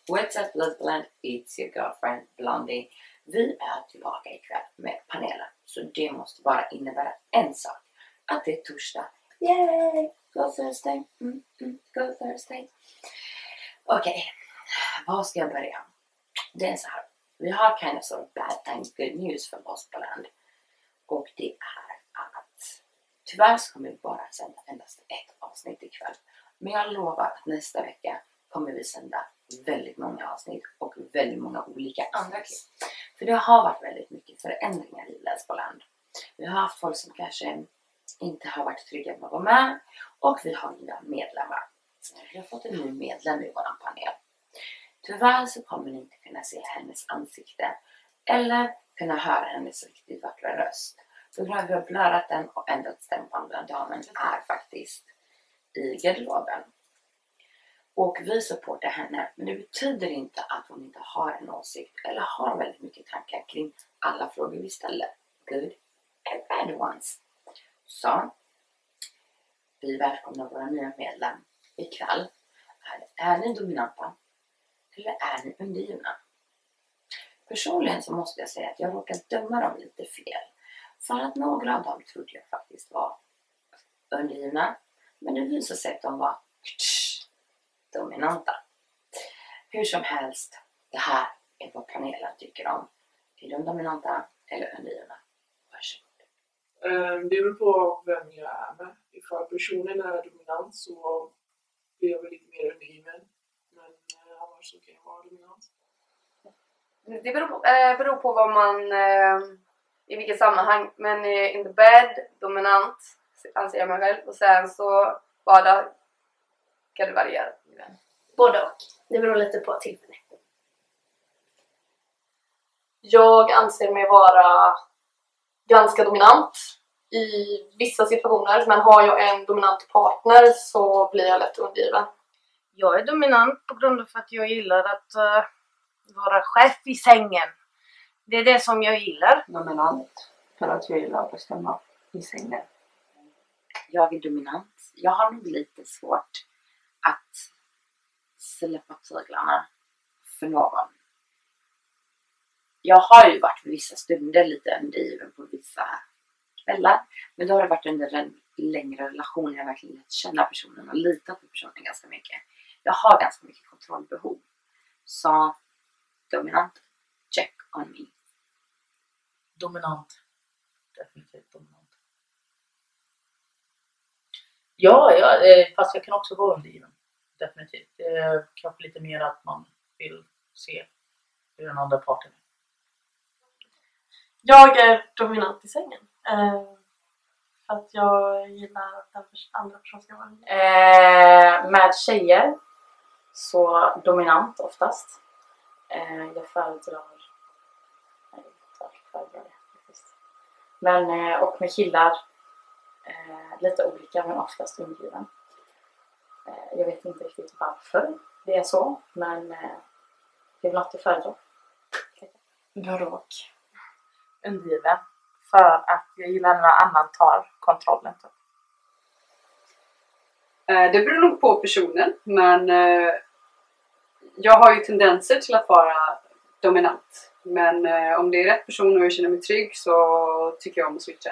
What's up Lesbian? It's your girlfriend Blondie. Vi är tillbaka ikväll med panelen. Så det måste bara innebära en sak. Att det är torsdag. Yay! Go Thursday. Go Thursday. Okej. Vad ska jag börja? Det är så här. Vi har kind of sort of bad and good news för Lesbian. Och det är att tyvärr så kommer vi bara sända endast ett avsnitt ikväll. Men jag lovar att nästa vecka kommer vi sända väldigt många avsnitt och väldigt många olika andra klipp. För det har varit väldigt mycket förändringar i Lesboland. Vi har haft folk som kanske inte har varit trygga med att vara med. Och vi har nya medlemmar. Vi har fått en ny medlem i vår panel. Tyvärr så kommer ni inte kunna se hennes ansikte. Eller kunna höra hennes riktigt vackra röst. Så vi har blörat den och ändrat stämbanden. Damen är faktiskt i garderoben. Och vi supportar henne. Men det betyder inte att hon inte har en åsikt. Eller har väldigt mycket tankar kring alla frågor vi ställer. Good and bad ones. Så. Vi välkomnar våra nya medlem ikväll. Är ni dominanta? Eller är ni undergivna? Personligen så måste jag säga att jag råkar döma dem lite fel. För att några av dem trodde jag faktiskt var undergivna. Men det visade sig att de var dominanta. Hur som helst, det här är vad panelen tycker om. Är de dominanta eller undergivna? Varsågod. Det beror på vem jag är med. Ifall personen är dominant så blir jag väl lite mer undergiven. Men annars så kan jag vara dominant. Det beror på vad man, i vilket sammanhang. Men in the bed, dominant anser jag mig själv. Och sen så vardag kan det variera. Både och. Det beror lite på tillfället. Jag anser mig vara ganska dominant i vissa situationer. Men har jag en dominant partner så blir jag lätt undergiven. Jag är dominant på grund av att jag gillar att vara chef i sängen. Det är det som jag gillar. Dominant för att jag gillar att bestämma i sängen. Jag är dominant. Jag har nog lite svårt att släppa tyglarna för någon. Jag har ju varit vissa stunder lite undergiven på vissa kvällar. Men då har det varit under en längre relation. Jag har verkligen lärt känna personen och litat på personen ganska mycket. Jag har ganska mycket kontrollbehov. Så dominant, check on me. Dominant. Definitivt dominant. Ja, fast jag kan också vara undergiven. Definitivt. Det är kanske lite mer att man vill se hur den andra parten är. Jag är dominant i sängen. För att jag gillar att den andra personen ska vara Med tjejer så dominant oftast. Jag föredrar det faktiskt. Men och med killar lite olika men oftast undergiven. Jag vet inte riktigt varför det är så, men det är något jag föredrar. Bråk. Undergiven. För att jag gillar när någon annan tar kontrollen. Det beror nog på personen, men jag har ju tendenser till att vara dominant. Men om det är rätt person och jag känner mig trygg så tycker jag om att switcha.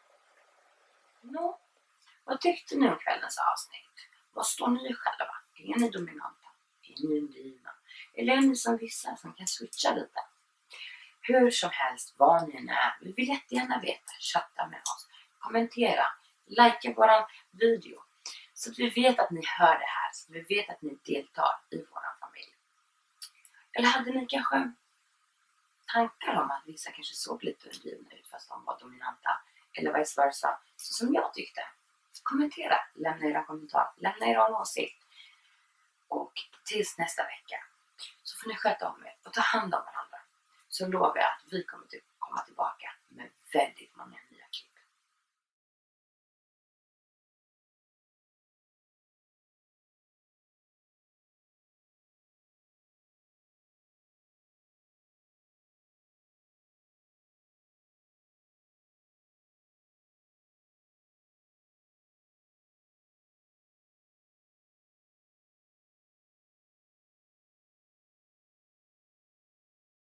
No. Vad tyckte ni om kvällens avsnitt? Vad står ni själva? Är ni dominanta? Är ni undergivna? Eller är ni som vissa som kan switcha lite? Hur som helst, vad ni än är. Vi vill jättegärna veta. Chatta med oss. Kommentera. Likea våran video. Så att vi vet att ni hör det här. Så att vi vet att ni deltar i våran familj. Eller hade ni kanske tankar om att vissa kanske såg lite undergivna ut fast de var dominanta? Eller vice versa. Så som jag tyckte. Kommentera. Lämna era kommentar. Lämna era åsikt. Och tills nästa vecka så får ni sköta om er och ta hand om varandra. Så lovar jag att vi kommer komma tillbaka med väldigt många